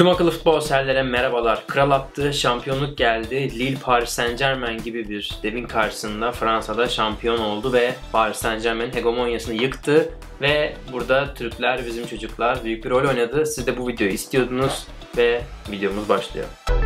Tüm akıllı futbol severlere merhabalar. Kral attı, şampiyonluk geldi. Lille Paris Saint-Germain gibi bir devin karşısında Fransa'da şampiyon oldu ve Paris Saint-Germain'in hegemonyasını yıktı. Ve burada Türkler, bizim çocuklar büyük bir rol oynadı. Siz de bu videoyu istiyordunuz ve videomuz başlıyor.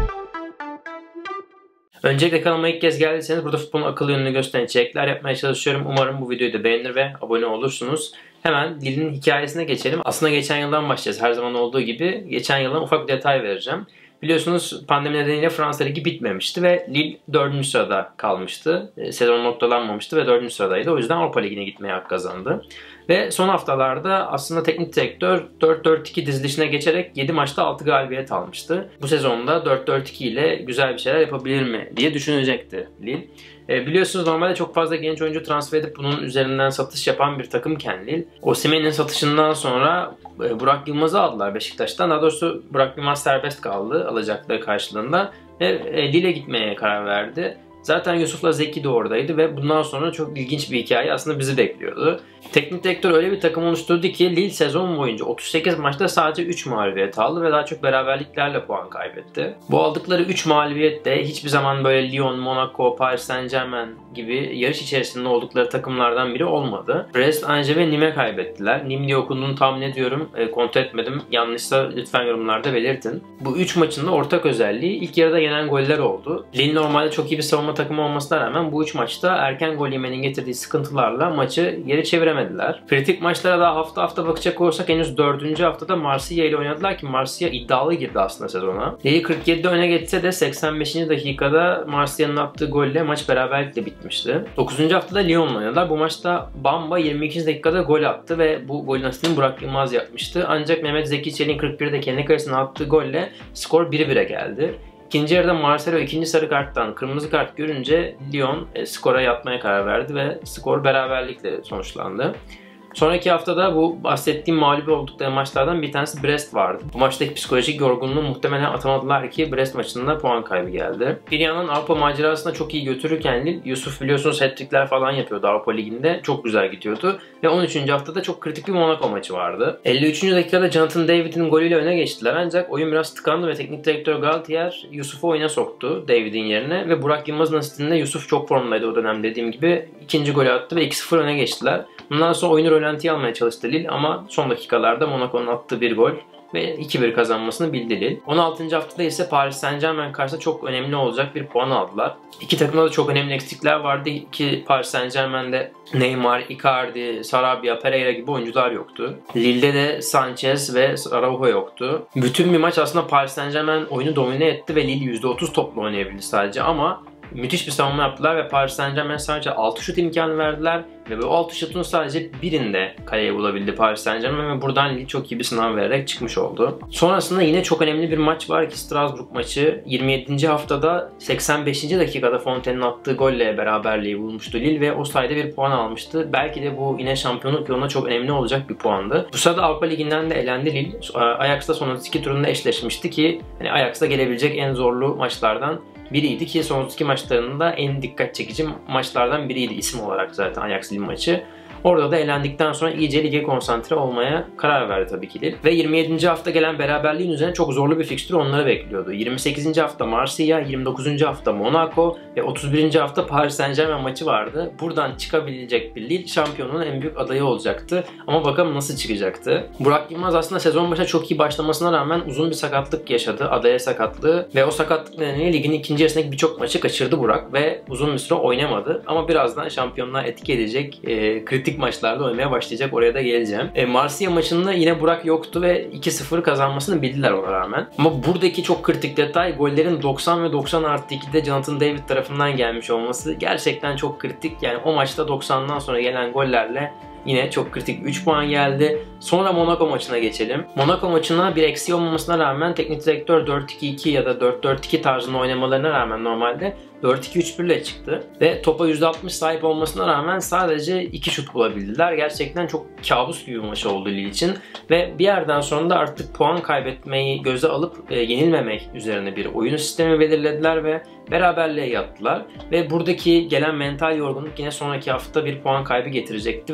Öncelikle kanalıma ilk kez geldiyseniz burada futbolun akıllı yönünü gösteren içerikler yapmaya çalışıyorum. Umarım bu videoyu da beğenir ve abone olursunuz. Hemen Lille'in hikayesine geçelim. Aslında geçen yıldan başlayacağız. Her zaman olduğu gibi geçen yıldan ufak bir detay vereceğim. Biliyorsunuz pandemi nedeniyle Fransa Ligi bitmemişti ve Lille 4. sırada kalmıştı. Sezon noktalanmamıştı ve 4. sıradaydı. O yüzden Avrupa Ligi'ne gitmeye hak kazandı. Ve son haftalarda aslında teknik direktör 4-4-2 dizilişine geçerek 7 maçta 6 galibiyet almıştı. Bu sezonda 4-4-2 ile güzel bir şeyler yapabilir mi diye düşünecekti Lille. Biliyorsunuz normalde çok fazla genç oyuncu transfer edip bunun üzerinden satış yapan bir takımken Lille, Osimhen'in satışından sonra Burak Yılmaz'ı aldılar Beşiktaş'tan. Daha doğrusu Burak Yılmaz serbest kaldı alacakları karşılığında ve Lille'e gitmeye karar verdi. Zaten Yusuf'la Zeki de oradaydı ve bundan sonra çok ilginç bir hikaye aslında bizi bekliyordu. Teknik direktör öyle bir takım oluşturdu ki Lille sezon boyunca 38 maçta sadece 3 mağlubiyet aldı ve daha çok beraberliklerle puan kaybetti. Bu aldıkları 3 mağlubiyet de hiçbir zaman böyle Lyon, Monaco, Paris Saint-Germain gibi yarış içerisinde oldukları takımlardan biri olmadı. Brest, Angers ve Nîmes'e kaybettiler. Nîmes diye okunduğunu tahmin ediyorum. Kontrol etmedim. Yanlışsa lütfen yorumlarda belirtin. Bu 3 maçın da ortak özelliği ilk yarıda yenen goller oldu. Lille normalde çok iyi bir savunma takımı olmasına rağmen bu 3 maçta erken gol yemenin getirdiği sıkıntılarla maçı geri çeviremediler. Kritik maçlara daha hafta hafta bakacak olursak henüz 4. haftada Marsilya ile oynadılar ki Marsilya iddialı girdi aslında sezona. Lille 47'de öne geçse de 85. dakikada Marsilya'nın attığı golle maç beraberlikle bitmişti. 9. haftada Lyon'la oynadılar. Bu maçta Bamba 22. dakikada gol attı ve bu golün asistini Burak Yılmaz yapmıştı. Ancak Mehmet Zeki Çelik'in 41'de kendi kalesine attığı golle skor 1-1'e geldi. İkinci yarıda Marcelo ikinci sarı karttan kırmızı kart görünce Lyon skora yatmaya karar verdi ve skor beraberlikle sonuçlandı. Sonraki haftada bu bahsettiğim mağlup oldukları maçlardan bir tanesi Brest vardı. Bu maçtaki psikolojik yorgunluğu muhtemelen atamadılar ki Brest maçında puan kaybı geldi. Bir yandan Avrupa macerasında çok iyi götürürken Lille, Yusuf biliyorsunuz hat-trickler falan yapıyordu Avrupa Ligi'nde. Çok güzel gidiyordu. Ve 13. haftada çok kritik bir Monaco maçı vardı. 53. dakikada Jonathan David'in golüyle öne geçtiler ancak oyun biraz tıkandı ve teknik direktör Galtier Yusuf'u oyuna soktu David'in yerine ve Burak Yılmaz'ın asistinde Yusuf çok formdaydı o dönem dediğim gibi. İkinci golü attı ve 2-0 öne geçtiler. Bundan sonra oyunu rölantiye almaya çalıştı Lille ama son dakikalarda Monaco'nun attığı bir gol ve 2-1 kazanmasını bildi Lille. 16. haftada ise Paris Saint-Germain karşısında çok önemli olacak bir puan aldılar. İki takımda da çok önemli eksikler vardı ki Paris Saint-Germain'de Neymar, Icardi, Sarabia, Pereira gibi oyuncular yoktu. Lille'de de Sanchez ve Araujo yoktu. Bütün bir maç aslında Paris Saint-Germain oyunu domine etti ve Lille %30 topla oynayabildi sadece ama müthiş bir savunma yaptılar ve Paris Saint-Germain sadece 6 şut imkanı verdiler ve bu 6 şutun sadece birinde kaleye bulabildi Paris Saint-Germain ve buradan Lille çok iyi bir sınav vererek çıkmış oldu. Sonrasında yine çok önemli bir maç var ki Strasbourg maçı. 27. haftada 85. dakikada Fontaine'in attığı golle beraberliği bulmuştu Lille ve o sayede bir puan almıştı. Belki de bu yine şampiyonluk yoluna çok önemli olacak bir puandı. Bu sırada Avrupa Ligi'nden de elendi Lille. Ajax'la son 32 turunda eşleşmişti ki yani Ajax'la gelebilecek en zorlu maçlardan biriydi ki son 32 maçlarında en dikkat çekici maçlardan biriydi isim olarak zaten Ajax Lille maçı. Orada da elendikten sonra iyice lige konsantre olmaya karar verdi tabii ki Lille. Ve 27. hafta gelen beraberliğin üzerine çok zorlu bir fikstür onları bekliyordu. 28. hafta Marsilya, 29. hafta Monaco ve 31. hafta Paris Saint-Germain maçı vardı. Buradan çıkabilecek bir Lille şampiyonun en büyük adayı olacaktı. Ama bakalım nasıl çıkacaktı. Burak Yılmaz aslında sezon başına çok iyi başlamasına rağmen uzun bir sakatlık yaşadı. Adaya sakatlığı ve o sakatlık nedeniyle ligin ikinci yarısındaki birçok maçı kaçırdı Burak ve uzun bir süre oynamadı. Ama birazdan şampiyonluğa etki edecek kritik maçlarda oynamaya başlayacak. Oraya da geleceğim. Marsilya maçında yine Burak yoktu ve 2-0 kazanmasını bildiler ona rağmen. Ama buradaki çok kritik detay gollerin 90 ve 90+2'de Jonathan David tarafından gelmiş olması gerçekten çok kritik. Yani o maçta 90'dan sonra gelen gollerle yine çok kritik 3 puan geldi. Sonra Monaco maçına geçelim. Monaco maçına bir eksiği olmamasına rağmen teknik direktör 4-2-2 ya da 4-4-2 tarzında oynamalarına rağmen normalde 4-2-3-1 ile çıktı. Ve topa %60 sahip olmasına rağmen sadece 2 şut bulabildiler. Gerçekten çok kabus gibi bir maç oldu Lille için. Ve bir yerden sonra da artık puan kaybetmeyi göze alıp yenilmemek üzerine bir oyun sistemi belirlediler ve beraberliğe yattılar. Ve buradaki gelen mental yorgunluk yine sonraki hafta bir puan kaybı getirecekti ve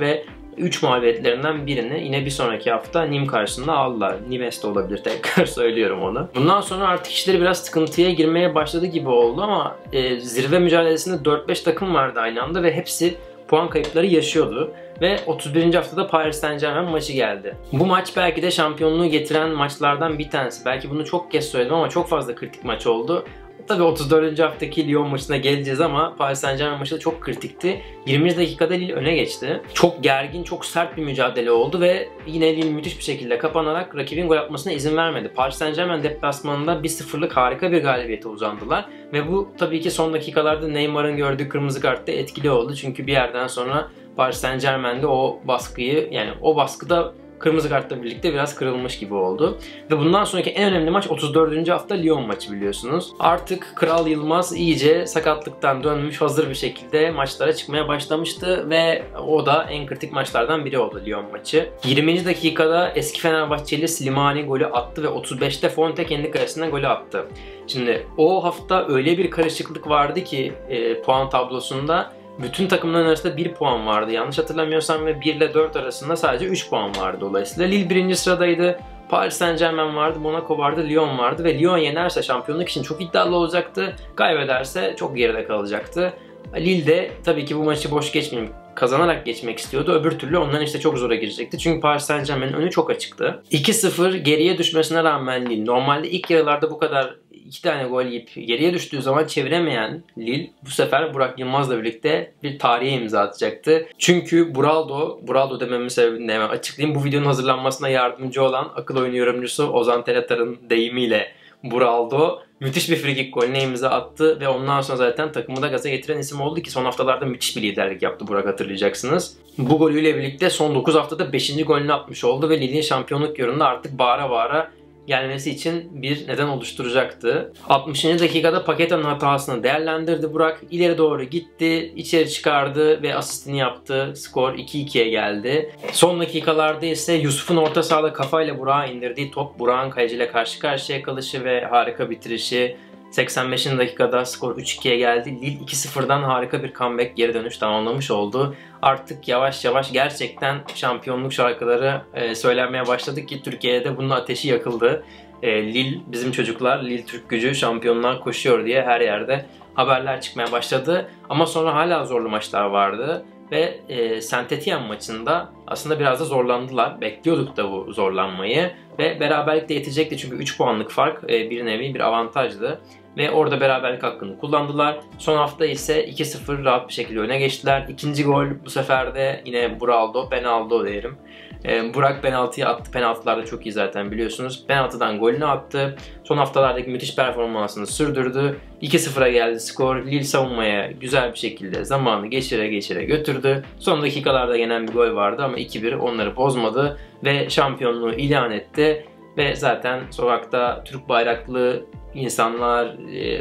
3 mağlubiyetlerinden birini yine bir sonraki hafta Nîmes karşısında aldılar. Nimes de olabilir, tekrar söylüyorum onu. Bundan sonra artık işleri biraz sıkıntıya girmeye başladı gibi oldu ama zirve mücadelesinde 4-5 takım vardı aynı anda ve hepsi puan kayıpları yaşıyordu. Ve 31. haftada Paris Saint-Germain maçı geldi. Bu maç belki de şampiyonluğu getiren maçlardan bir tanesi. Belki bunu çok kez söyledim ama çok fazla kritik maç oldu. Tabii 34. haftaki Lyon maçına geleceğiz ama Paris Saint-Germain maçı da çok kritikti. 20. dakikada Lille öne geçti. Çok gergin, çok sert bir mücadele oldu ve yine Lille müthiş bir şekilde kapanarak rakibin gol atmasına izin vermedi. Paris Saint-Germain deplasmanında 1-0'lık harika bir galibiyete uzandılar. Ve bu tabii ki son dakikalarda Neymar'ın gördüğü kırmızı kartta etkili oldu. Çünkü bir yerden sonra Paris Saint-Germain'de o baskıyı, yani o baskıda kırmızı kartla birlikte biraz kırılmış gibi oldu. Ve bundan sonraki en önemli maç 34. hafta Lyon maçı biliyorsunuz. Artık Kral Yılmaz iyice sakatlıktan dönmüş, hazır bir şekilde maçlara çıkmaya başlamıştı ve o da en kritik maçlardan biri oldu Lyon maçı. 20. dakikada eski Fenerbahçeli Slimani golü attı ve 35'te Fonte kendi kalesine golü attı. Şimdi o hafta öyle bir karışıklık vardı ki puan tablosunda bütün takımların arasında 1 puan vardı yanlış hatırlamıyorsam ve 1 ile 4 arasında sadece 3 puan vardı dolayısıyla. Lille 1. sıradaydı, Paris Saint-Germain vardı, Monaco vardı, Lyon vardı ve Lyon yenerse şampiyonluk için çok iddialı olacaktı, kaybederse çok geride kalacaktı. Lille de tabii ki bu maçı boş geçmeyeyim, kazanarak geçmek istiyordu. Öbür türlü onların işte çok zora girecekti. Çünkü Paris Saint-Germain'in önü çok açıktı. 2-0 geriye düşmesine rağmen Lille, normalde ilk yarılarda bu kadar 2 tane gol yiyip geriye düştüğü zaman çeviremeyen Lille bu sefer Burak Yılmaz'la birlikte bir tarihe imza atacaktı. Çünkü Braldo dememin sebebini de hemen açıklayayım. Bu videonun hazırlanmasına yardımcı olan akıl oyunu yorumcusu Ozan Telatar'ın deyimiyle Braldo müthiş bir frikik golüne imza attı ve ondan sonra zaten takımı da gaza getiren isim oldu ki son haftalarda müthiş bir liderlik yaptı Burak, hatırlayacaksınız. Bu golüyle birlikte son 9 haftada 5. golünü atmış oldu ve Lille'in şampiyonluk yolunda artık bağıra bağıra gelmesi için bir neden oluşturacaktı. 60. dakikada Paqueta'nın hatasını değerlendirdi Burak. İleri doğru gitti, içeri çıkardı ve asistini yaptı. Skor 2-2'ye geldi. Son dakikalarda ise Yusuf'un orta sahada kafayla Burak'a indirdiği top, Burak'ın kaleciyle karşı karşıya kalışı ve harika bitirişi. 85. dakikada skor 3-2'ye geldi. Lille 2-0'dan harika bir comeback, geri dönüş tamamlamış oldu. Artık yavaş yavaş gerçekten şampiyonluk şarkıları söylenmeye başladı ki Türkiye'de bunun ateşi yakıldı. Lille bizim çocuklar, Lille Türk gücü şampiyonluğa koşuyor diye her yerde haberler çıkmaya başladı. Ama sonra hala zorlu maçlar vardı. Ve Saint-Étienne maçında aslında biraz da zorlandılar. Bekliyorduk da bu zorlanmayı. Ve beraberlik de yetecekti çünkü 3 puanlık fark bir nevi bir avantajdı. Ve orada beraberlik hakkını kullandılar. Son hafta ise 2-0 rahat bir şekilde öne geçtiler. İkinci gol bu sefer de yine Penaldo diyelim. Burak penaltıyı attı. Penaltılar da çok iyi zaten biliyorsunuz. Penaltıdan golünü attı. Son haftalardaki müthiş performansını sürdürdü. 2-0'a geldi skor. Lille savunmaya güzel bir şekilde zamanı geçire götürdü. Son dakikalarda gelen bir gol vardı ama 2-1 onları bozmadı ve şampiyonluğu ilan etti. Ve zaten sokakta Türk bayraklı insanlar,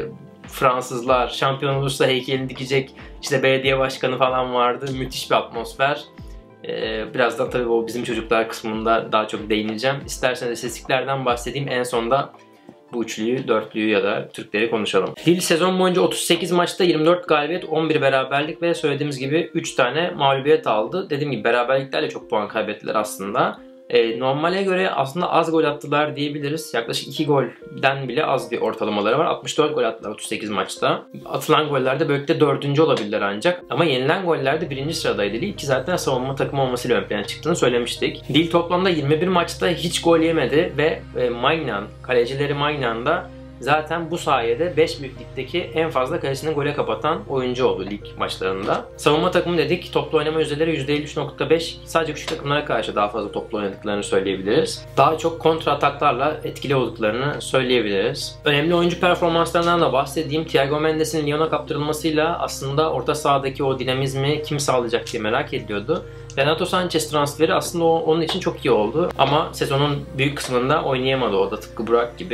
Fransızlar, şampiyon olursa heykelini dikecek işte belediye başkanı falan vardı. Müthiş bir atmosfer. Birazdan tabii o bizim çocuklar kısmında daha çok değineceğim. İsterseniz istatistiklerden bahsedeyim. En sonda bu üçlüyü, dörtlüyü ya da Türkleri konuşalım. Lille sezon boyunca 38 maçta 24 galibiyet, 11 beraberlik ve söylediğimiz gibi 3 tane mağlubiyet aldı. Dediğim gibi beraberliklerle çok puan kaybettiler aslında. Normale göre aslında az gol attılar diyebiliriz. Yaklaşık 2 golden bile az bir ortalamaları var. 64 gol attılar 38 maçta. Atılan gollerde böylelikle 4. olabilirler ancak. Ama yenilen gollerde 1. sıradaydı Lille ki zaten savunma takımı olmasıyla ön plana çıktığını söylemiştik. Lille toplamda 21 maçta hiç gol yemedi ve Maignan, kalecileri Maignan da zaten bu sayede 5 büyüklükteki en fazla kalesini gole kapatan oyuncu oldu lig maçlarında. Savunma takımı dedik. Toplu oynama yüzdeleri %53.5. Sadece küçük takımlara karşı daha fazla toplu oynadıklarını söyleyebiliriz. Daha çok kontra ataklarla etkili olduklarını söyleyebiliriz. Önemli oyuncu performanslarından da bahsedeyim. Thiago Mendes'in Lyon'a kaptırılmasıyla aslında orta sahadaki o dinamizmi kim sağlayacak diye merak ediyordu. Renato Sanchez transferi aslında onun için çok iyi oldu. Ama sezonun büyük kısmında oynayamadı o da tıpkı Burak gibi.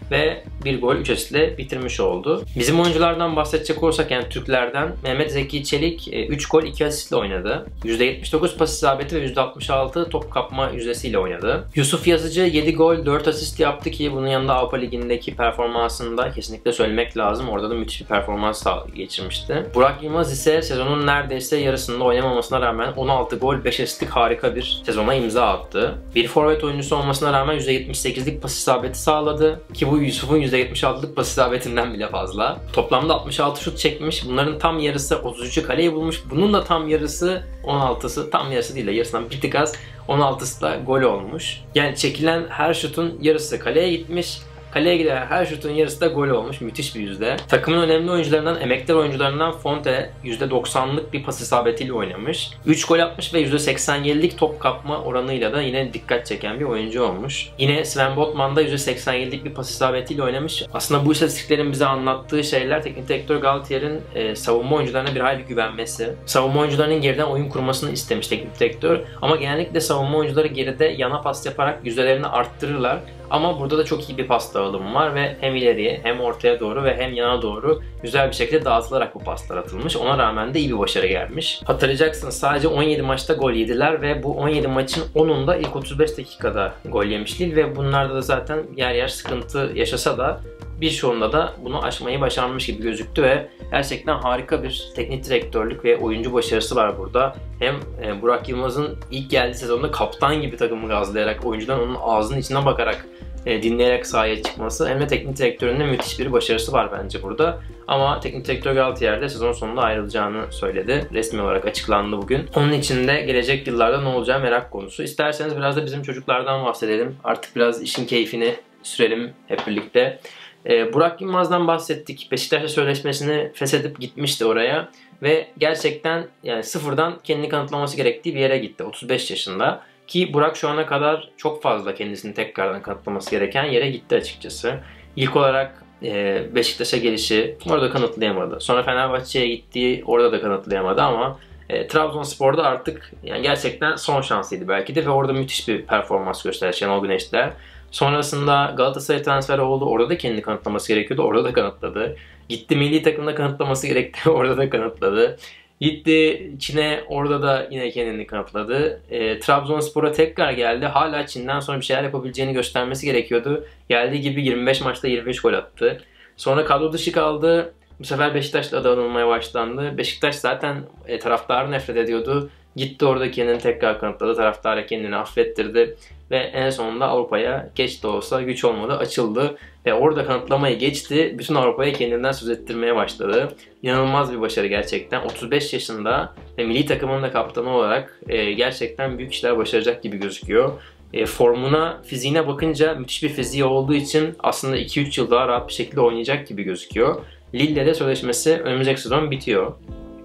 ve 1 gol 3 asistle bitirmiş oldu. Bizim oyunculardan bahsedecek olursak, yani Türklerden, Mehmet Zeki Çelik 3 gol 2 asistle oynadı. %79 pas isabeti ve %66 top kapma yüzdesiyle oynadı. Yusuf Yazıcı 7 gol 4 asist yaptı ki bunun yanında Avrupa Ligi'ndeki performansında kesinlikle söylemek lazım. Orada da müthiş bir performans geçirmişti. Burak Yılmaz ise sezonun neredeyse yarısında oynamamasına rağmen 16 gol 5 asistlik harika bir sezona imza attı. Bir forvet oyuncusu olmasına rağmen %78'lik pas isabeti sağladı ki bu Yusuf'un %76'lık pas isabetinden bile fazla. Toplamda 66 şut çekmiş. Bunların tam yarısı 33'ü kaleye bulmuş. Bunun da tam yarısı 16'sı, tam yarısı değil de yarısından bir tık az, 16'sı da gol olmuş. Yani çekilen her şutun yarısı kaleye gitmiş. Kaleye giden her şutun yarısı da gol olmuş. Müthiş bir yüzde. Takımın önemli oyuncularından, emektar oyuncularından Fonte %90'lık bir pas isabetiyle oynamış. 3 gol atmış ve %87'lik top kapma oranıyla da yine dikkat çeken bir oyuncu olmuş. Yine Sven Botman da %87'lik bir pas isabetiyle oynamış. Aslında bu istatistiklerin bize anlattığı şeyler teknik direktör Galtier'in savunma oyuncularına bir hayli güvenmesi. Savunma oyuncularının geriden oyun kurmasını istemiş teknik direktör. Ama genellikle savunma oyuncuları geride yana pas yaparak yüzdelerini arttırırlar. Ama burada da çok iyi bir pas dağılımı var ve hem ileriye hem ortaya doğru ve hem yana doğru güzel bir şekilde dağıtılarak bu paslar atılmış. Ona rağmen de iyi bir başarı gelmiş. Hatırlayacaksınız, sadece 17 maçta gol yediler ve bu 17 maçın 10'unda ilk 35 dakikada gol yemiş değil ve bunlarda da zaten yer yer sıkıntı yaşasa da birçoğunda da bunu aşmayı başarmış gibi gözüktü ve gerçekten harika bir teknik direktörlük ve oyuncu başarısı var burada. Hem Burak Yılmaz'ın ilk geldiği sezonda kaptan gibi takımı gazlayarak, oyuncuların onun ağzının içine bakarak dinleyerek sahaya çıkması, hem de teknik direktörünün de müthiş bir başarısı var bence burada. Ama teknik direktör Galtier de sezon sonunda ayrılacağını söyledi. Resmi olarak açıklandı bugün. Onun için de gelecek yıllarda ne olacağı merak konusu. İsterseniz biraz da bizim çocuklardan bahsedelim. Artık biraz işin keyfini sürelim hep birlikte. Burak Yılmaz'dan bahsettik. Beşiktaş'la sözleşmesini feshedip gitmişti oraya ve gerçekten yani sıfırdan kendini kanıtlaması gerektiği bir yere gitti. 35 yaşında. Ki Burak şu ana kadar çok fazla kendisini tekrardan kanıtlaması gereken yere gitti açıkçası. İlk olarak Beşiktaş'a gelişi orada kanıtlayamadı. Sonra Fenerbahçe'ye gittiği orada da kanıtlayamadı ama Trabzonspor'da artık yani gerçekten son şansıydı belki de ve orada müthiş bir performans gösterdi Şenol Güneşler. Sonrasında Galatasaray transferi oldu. Orada da kendini kanıtlaması gerekiyordu. Orada da kanıtladı. Gitti milli takımda kanıtlaması gerekti. Orada da kanıtladı. Gitti Çin'e, orada da yine kendini kanıtladı. Trabzonspor'a tekrar geldi. Hala Çin'den sonra bir şeyler yapabileceğini göstermesi gerekiyordu. Geldiği gibi 25 maçta 25 gol attı. Sonra kadro dışı kaldı. Bu sefer Beşiktaş'la da anılmaya başlandı. Beşiktaş zaten taraftarı nefret ediyordu. Gitti orada kendini tekrar kanıtladı. Taraftarı kendini affettirdi. Ve en sonunda Avrupa'ya geç de olsa güç olmadı açıldı. Ve orada kanıtlamayı geçti. Bütün Avrupa'ya kendinden söz ettirmeye başladı. İnanılmaz bir başarı gerçekten. 35 yaşında ve milli takımın da kaptanı olarak gerçekten büyük işler başaracak gibi gözüküyor. Formuna, fiziğine bakınca müthiş bir fiziği olduğu için aslında 2-3 yıl daha rahat bir şekilde oynayacak gibi gözüküyor. Lille'de de sözleşmesi önümüzdeki sezon bitiyor.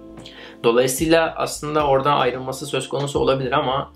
Dolayısıyla aslında oradan ayrılması söz konusu olabilir ama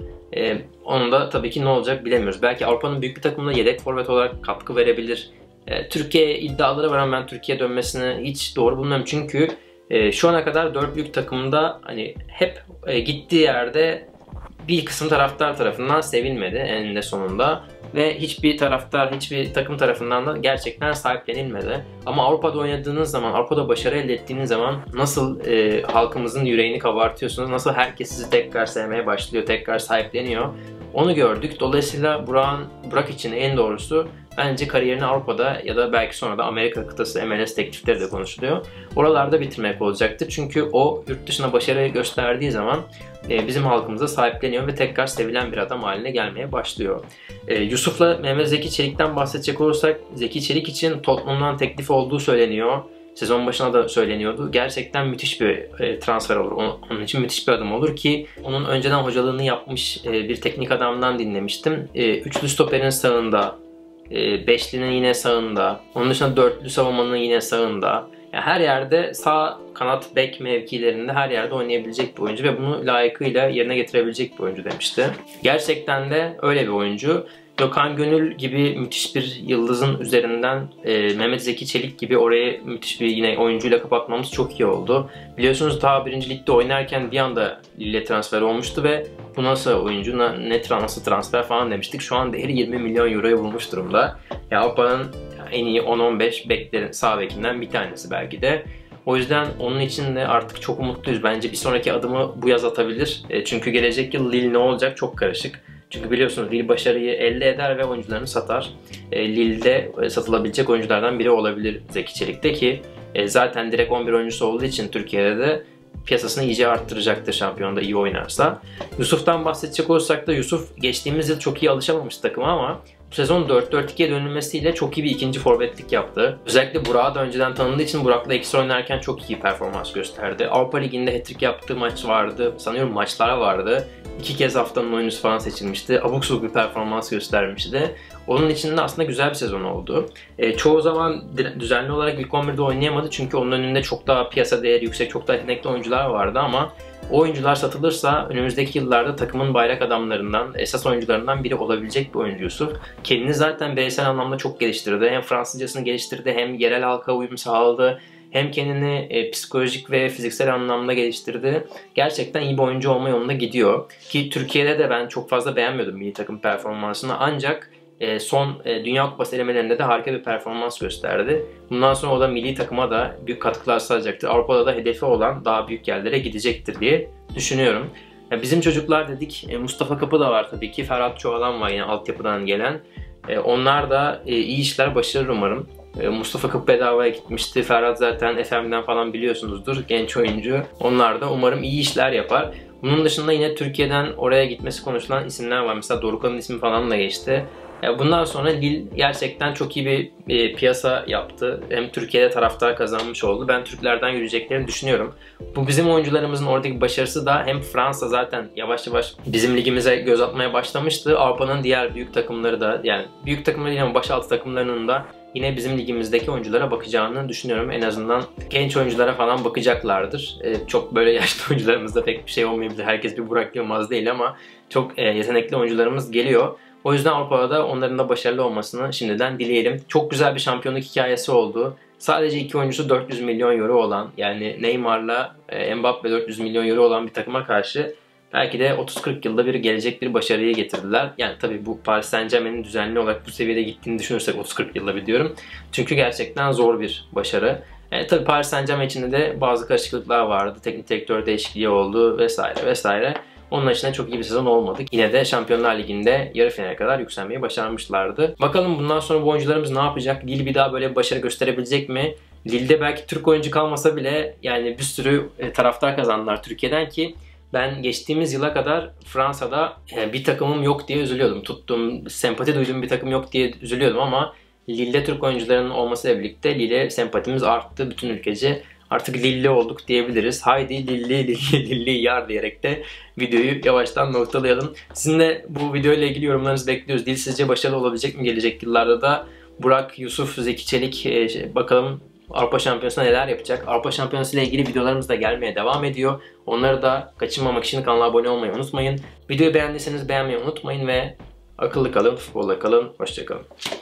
onun da tabii ki ne olacak bilemiyoruz. Belki Avrupa'nın büyük bir takımına yedek forvet olarak katkı verebilir. Türkiye iddiaları var ama ben Türkiye dönmesini hiç doğru bulmuyorum. Çünkü şu ana kadar 4 büyük takımda hani hep gittiği yerde bir kısım taraftar tarafından sevilmedi eninde sonunda. Ve hiçbir taraftar, hiçbir takım tarafından da gerçekten sahiplenilmedi. Ama Avrupa'da oynadığınız zaman, Avrupa'da başarı elde ettiğiniz zaman nasıl halkımızın yüreğini kabartıyorsunuz, nasıl herkes sizi tekrar sevmeye başlıyor, tekrar sahipleniyor, onu gördük. Dolayısıyla Burak için en doğrusu bence kariyerini Avrupa'da ya da belki sonra da Amerika kıtası MLS teklifleri de konuşuluyor. Oralarda bitirmek olacaktır. Çünkü o yurt dışına başarı gösterdiği zaman bizim halkımıza sahipleniyor ve tekrar sevilen bir adam haline gelmeye başlıyor. Yusuf'la Mehmet Zeki Çelik'ten bahsedecek olursak, Zeki Çelik için Tottenham'dan teklif olduğu söyleniyor. Sezon başına da söyleniyordu. Gerçekten müthiş bir transfer olur. Onun için müthiş bir adım olur ki onun önceden hocalığını yapmış bir teknik adamdan dinlemiştim. Üçlü stoperin sağında, beşlinin yine sağında, onun dışında dörtlü savunmanın yine sağında. Yani her yerde sağ kanat bek mevkilerinde her yerde oynayabilecek bir oyuncu ve bunu layıkıyla yerine getirebilecek bir oyuncu demişti. Gerçekten de öyle bir oyuncu. Gökhan Gönül gibi müthiş bir yıldızın üzerinden Mehmet Zeki Çelik gibi oraya müthiş bir yine oyuncuyla kapatmamız çok iyi oldu. Biliyorsunuz daha 1. Ligde oynarken bir anda Lille transfer olmuştu ve bu nasıl oyuncu, nasıl transfer falan demiştik. Şu an değeri 20 milyon euroya bulmuş durumda. Ya Avrupa'nın en iyi 10-15 beklerin sağ bekinden bir tanesi belki de. O yüzden onun için de artık çok umutluyuz. Bence bir sonraki adımı bu yaz atabilir. Çünkü gelecek yıl Lille ne olacak çok karışık. Çünkü biliyorsunuz Lille başarıyı elde eder ve oyuncularını satar. Lille'de satılabilecek oyunculardan biri olabilir Zeki Çelik'te ki zaten direkt 11 oyuncusu olduğu için Türkiye'de de piyasasını iyice arttıracaktır şampiyonda iyi oynarsa. Yusuf'tan bahsedecek olursak da Yusuf geçtiğimiz yıl çok iyi alışamamış takıma ama bu sezon 4-4-2'ye dönülmesiyle çok iyi bir ikinci forvetlik yaptı. Özellikle Burak'ı da önceden tanıdığı için Burak'la ikisi oynarken çok iyi performans gösterdi. Avrupa Ligi'nde hat-trick yaptığı maç vardı. Sanıyorum maçlar vardı. 2 kez haftanın oyuncusu falan seçilmişti. Abuk subuk bir performans göstermişti. Onun için de aslında güzel bir sezon oldu. Çoğu zaman düzenli olarak ilk 11'de oynayamadı çünkü onun önünde çok daha piyasa değeri yüksek, çok daha yetenekli oyuncular vardı ama o oyuncular satılırsa önümüzdeki yıllarda takımın bayrak adamlarından, esas oyuncularından biri olabilecek bir oyuncu Yusuf. Kendini zaten bireysel anlamda çok geliştirdi. Hem Fransızcasını geliştirdi, hem yerel halka uyum sağladı, hem kendini psikolojik ve fiziksel anlamda geliştirdi. Gerçekten iyi bir oyuncu olma yolunda gidiyor. Ki Türkiye'de de ben çok fazla beğenmiyordum milli takım performansını ancak son Dünya Kupası elemelerinde de harika bir performans gösterdi. Bundan sonra o da milli takıma da büyük katkılar sağlayacaktır. Avrupa'da da hedefi olan daha büyük yerlere gidecektir diye düşünüyorum. Bizim çocuklar dedik, Mustafa Kapı da var tabii ki, Ferhat Çoğalan var yine altyapıdan gelen. Onlar da iyi işler başarır umarım. Mustafa Kapı bedavaya gitmişti. Ferhat zaten FM'den falan biliyorsunuzdur, genç oyuncu. Onlar da umarım iyi işler yapar. Bunun dışında yine Türkiye'den oraya gitmesi konuşulan isimler var. Mesela Dorukhan'ın ismi falan da geçti. Bundan sonra Lille gerçekten çok iyi bir piyasa yaptı. Hem Türkiye'de taraftar kazanmış oldu. Ben Türklerden yürüyeceklerini düşünüyorum. Bu bizim oyuncularımızın oradaki başarısı da hem Fransa zaten yavaş yavaş bizim ligimize göz atmaya başlamıştı. Avrupa'nın diğer büyük takımları da, yani büyük takımları değil ama başaltı takımlarının da yine bizim ligimizdeki oyunculara bakacağını düşünüyorum. En azından genç oyunculara falan bakacaklardır. Çok böyle yaşlı oyuncularımızda pek bir şey olmayabilir. Herkes bir Burak Yılmaz değil ama çok yetenekli oyuncularımız geliyor. O yüzden Avrupa'da da onların da başarılı olmasını şimdiden dileyelim. Çok güzel bir şampiyonluk hikayesi oldu. Sadece iki oyuncusu 400 milyon euro olan, yani Neymar'la Mbappe 400 milyon euro olan bir takıma karşı belki de 30-40 yılda bir gelecek bir başarıyı getirdiler. Yani tabii bu Paris Saint-Germain'in düzenli olarak bu seviyede gittiğini düşünürsek 30-40 yılda bir diyorum. Çünkü gerçekten zor bir başarı. Tabii Paris Saint-Germain içinde de bazı karışıklıklar vardı. Teknik direktör değişikliği oldu vesaire vesaire. Onun dışında çok iyi bir sezon olmadı. Yine de Şampiyonlar Ligi'nde yarı finale kadar yükselmeyi başarmışlardı. Bakalım bundan sonra bu oyuncularımız ne yapacak? Lille bir daha böyle bir başarı gösterebilecek mi? Lille'de belki Türk oyuncu kalmasa bile yani bir sürü taraftar kazandılar Türkiye'den ki ben geçtiğimiz yıla kadar Fransa'da bir takımım yok diye üzülüyordum. Tuttuğum, sempati duyduğum bir takım yok diye üzülüyordum ama Lille'de Türk oyuncularının olmasıyla birlikte Lille'e sempatimiz arttı bütün ülkece. Artık Lille olduk diyebiliriz. Haydi Lille yar diyerek de videoyu yavaştan noktalayalım. Sizin de bu video ile ilgili yorumlarınızı bekliyoruz. Lille sizce başarılı olabilecek mi gelecek yıllarda da? Burak, Yusuf, Zeki Çelik bakalım Avrupa Şampiyonası'nda neler yapacak? Avrupa Şampiyonası ile ilgili videolarımız da gelmeye devam ediyor. Onları da kaçırmamak için kanala abone olmayı unutmayın. Videoyu beğendiyseniz beğenmeyi unutmayın ve akıllı kalın, futbolla kalın. Hoşça kalın.